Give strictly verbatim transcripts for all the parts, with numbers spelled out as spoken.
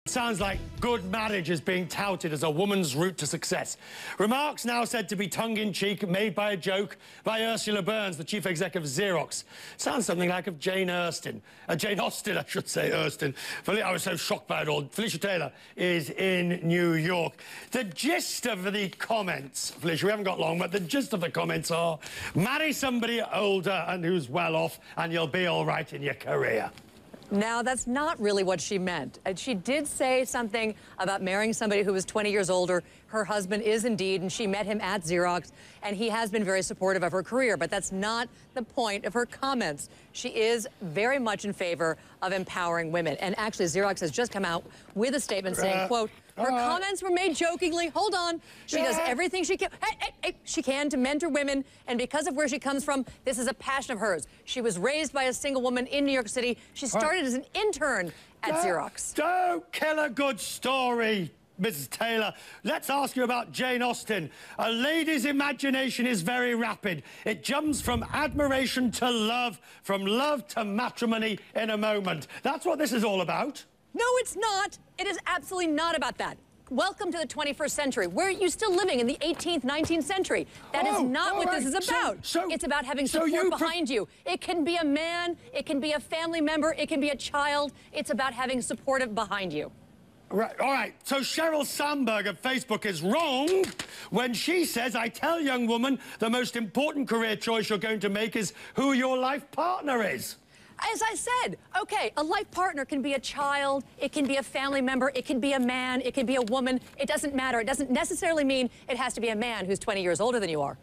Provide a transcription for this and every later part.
Sounds like good marriage is being touted as a woman's route to success. Remarks now said to be tongue-in-cheek, made by a joke by Ursula Burns, the chief executive of Xerox. Sounds something like of Jane Austen. Uh, Jane Austen, I should say, Austen. I was so shocked by it all. Felicia Taylor is in New York. The gist of the comments, Felicia, we haven't got long, but the gist of the comments are, marry somebody older and who's well off, and you'll be all right in your career. Now, that's not really what she meant. And she did say something about marrying somebody who was twenty years older. Her husband is indeed, and she met him at Xerox, and he has been very supportive of her career. But that's not the point of her comments. She is very much in favor of empowering women. And actually, Xerox has just come out with a statement saying, quote, her uh, comments were made jokingly. Hold on. She does everything she can, hey, hey, hey, she can to mentor women. And because of where she comes from, this is a passion of hers. She was raised by a single woman in New York City. She started as an intern at don't, Xerox. Don't kill a good story, Missus Taylor. Let's ask you about Jane Austen. A lady's imagination is very rapid. It jumps from admiration to love, from love to matrimony in a moment. That's what this is all about. No, it's not. It is absolutely not about that. Welcome to the twenty-first century. Where are you still living in the eighteenth, nineteenth century? That oh, is not what right. this is about. So, so, it's about having support so you behind you. It can be a man, it can be a family member, it can be a child. It's about having supportive behind you. Right, all right, so Sheryl Sandberg of Facebook is wrong when she says, I tell young woman, the most important career choice you're going to make is who your life partner is. As I said, okay, a life partner can be a child, it can be a family member, it can be a man, it can be a woman. It doesn't matter. It doesn't necessarily mean it has to be a man who's twenty years older than you are.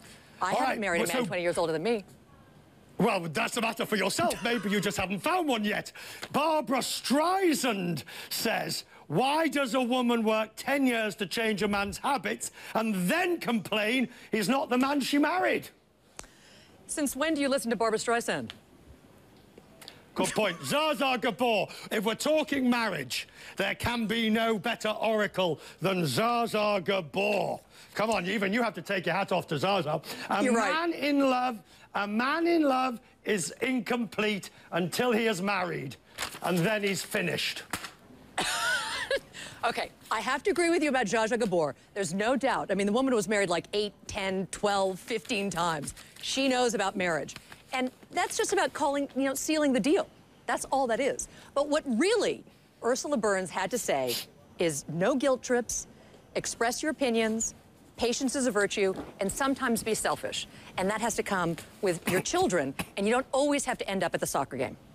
I All haven't right. married well, a man so, twenty years older than me. Well, that's a matter for yourself. Maybe you just haven't found one yet. Barbara Streisand says, why does a woman work ten years to change a man's habits and then complain he's not the man she married? Since when do you listen to Barbara Streisand? Good point. Zsa Zsa Gabor. If we're talking marriage, there can be no better oracle than Zsa Zsa Gabor. Come on, even you have to take your hat off to Zsa Zsa. A You're man right. in love, a man in love is incomplete until he is married, and then he's finished. Okay, I have to agree with you about Zsa Zsa Gabor. There's no doubt. I mean, the woman was married like eight, ten, twelve, fifteen times. She knows about marriage. And that's just about calling, you know, sealing the deal. That's all that is. But what really Ursula Burns had to say is no guilt trips, express your opinions, patience is a virtue, and sometimes be selfish. And that has to come with your children, and you don't always have to end up at the soccer game.